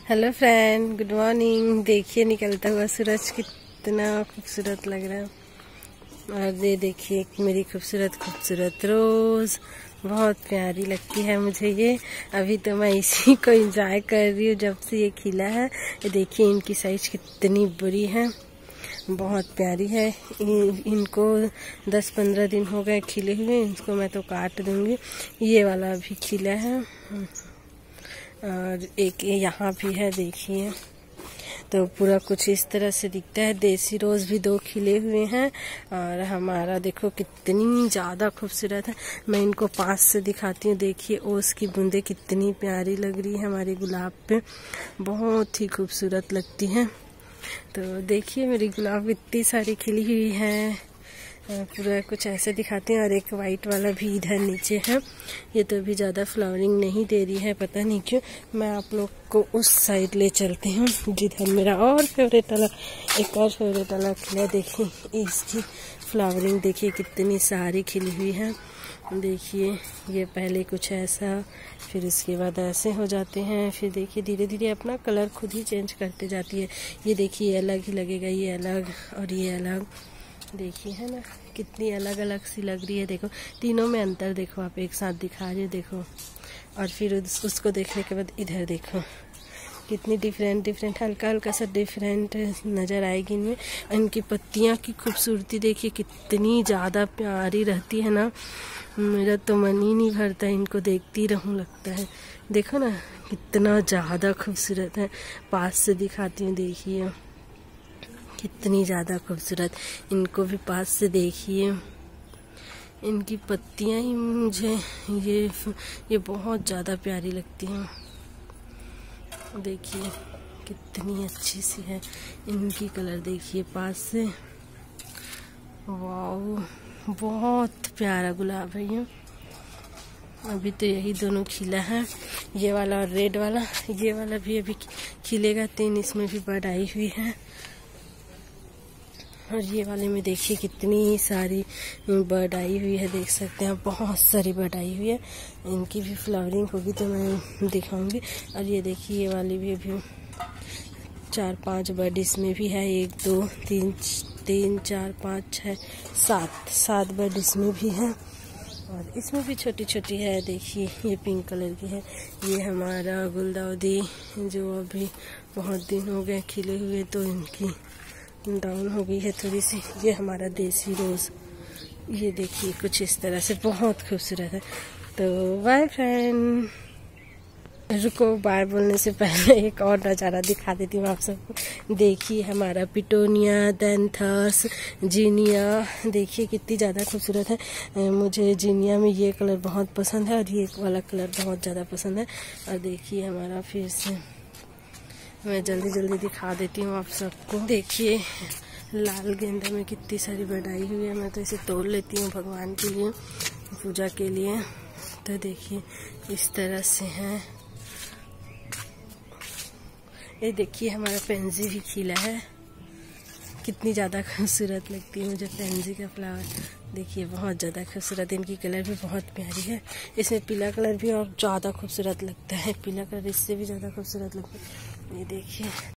Hello friend, good morning. देखिए निकलता हुआ सूरज कितना खूबसूरत लग रहा है। और ये देखिए मेरी खूबसूरत खूबसूरत रोज बहुत प्यारी लगती है मुझे ये। अभी तो मैं इसी को एंजॉय कर रही हूँ जब से ये खिला है। ये देखिए इनकी साइज कितनी बड़ी है, बहुत प्यारी है। इनको 10-15 दिन हो गए खिले हुए, इनको मैं तो काट दूंगी। ये वाला अभी खिला है और एक यहाँ भी है, देखिए। तो पूरा कुछ इस तरह से दिखता है। देसी रोज भी 2 खिले हुए हैं और हमारा देखो कितनी ज्यादा खूबसूरत है। मैं इनको पास से दिखाती हूँ। देखिए ओस की बूंदे कितनी प्यारी लग रही है हमारे गुलाब पे, बहुत ही खूबसूरत लगती है। तो देखिए मेरी गुलाब इतनी सारी खिली हुई है। पूरा कुछ ऐसे दिखाते हैं। और एक वाइट वाला भी इधर नीचे है। ये तो अभी ज़्यादा फ्लावरिंग नहीं दे रही है, पता नहीं क्यों। मैं आप लोग को उस साइड ले चलती हूँ जिधर मेरा और फेवरेट वाला, एक और फेवरेट वाला खिला। देखिए इसकी फ्लावरिंग देखिए कितनी सारी खिली हुई है। देखिए ये पहले कुछ ऐसा, फिर इसके बाद ऐसे हो जाते हैं, फिर देखिए धीरे धीरे अपना कलर खुद ही चेंज करते जाती है। ये देखिए अलग ही लगेगा, ये अलग और ये अलग। देखिए है ना कितनी अलग अलग सी लग रही है। देखो तीनों में अंतर देखो, आप एक साथ दिखा रही हो देखो। और फिर उसको देखने के बाद इधर देखो कितनी डिफरेंट हल्का हल्का सा डिफरेंट नज़र आएगी इनमें। इनकी पत्तियां की खूबसूरती देखिए कितनी ज़्यादा प्यारी रहती है ना, मेरा तो मन ही नहीं भरता, इनको देखती रहूं लगता है। देखो ना कितना ज़्यादा खूबसूरत है। पास से दिखाती हूँ, देखिए कितनी ज़्यादा खूबसूरत। इनको भी पास से देखिए, इनकी पत्तियां ही मुझे ये बहुत ज़्यादा प्यारी लगती हैं। देखिए कितनी अच्छी सी है इनकी कलर, देखिए पास से। वाह बहुत प्यारा गुलाब है ये। अभी तो यही दोनों खिला है, ये वाला और रेड वाला। ये वाला भी अभी खिलेगा 3, इसमें भी बड आई हुई है। और ये वाले में देखिए कितनी सारी बर्ड आई हुई है, देख सकते हैं बहुत सारी बर्ड आई हुई है। इनकी भी फ्लावरिंग होगी तो मैं दिखाऊंगी। और ये देखिए ये वाली भी अभी 4-5 बर्ड इसमें भी है। 1 2 3 4 5 6 7 बर्ड इसमें भी है। और इसमें भी छोटी छोटी है, देखिए ये पिंक कलर की है। ये हमारा गुलदाउदी जो अभी बहुत दिन हो गए खिले हुए, तो इनकी डाउन हो गई है थोड़ी सी। ये हमारा देसी रोज, ये देखिए कुछ इस तरह से बहुत खूबसूरत है। तो बाय फ्रेंड। रुको, बाय बोलने से पहले एक और नज़ारा दिखा देती हूँ आप सबको। देखिए हमारा पिटोनिया, दैंथस, जीनिया देखिए कितनी ज़्यादा खूबसूरत है। मुझे जीनिया में ये कलर बहुत पसंद है और ये वाला कलर बहुत ज़्यादा पसंद है। और देखिए हमारा फिर से मैं जल्दी दिखा देती हूँ आप सबको। देखिए लाल गेंदा में कितनी सारी बढ़ाई हुई है। मैं तो इसे तोड़ लेती हूँ भगवान के लिए, पूजा के लिए। तो देखिए इस तरह से है। ये देखिए हमारा पेंजी भी खिला है, कितनी ज़्यादा खूबसूरत लगती है मुझे पेंजी का फ्लावर। देखिए बहुत ज़्यादा खूबसूरत, इनकी कलर भी बहुत प्यारी है। इसमें पीला कलर भी और ज़्यादा खूबसूरत लगता है, पीला कलर इससे भी ज़्यादा खूबसूरत लगता है। ये देखिए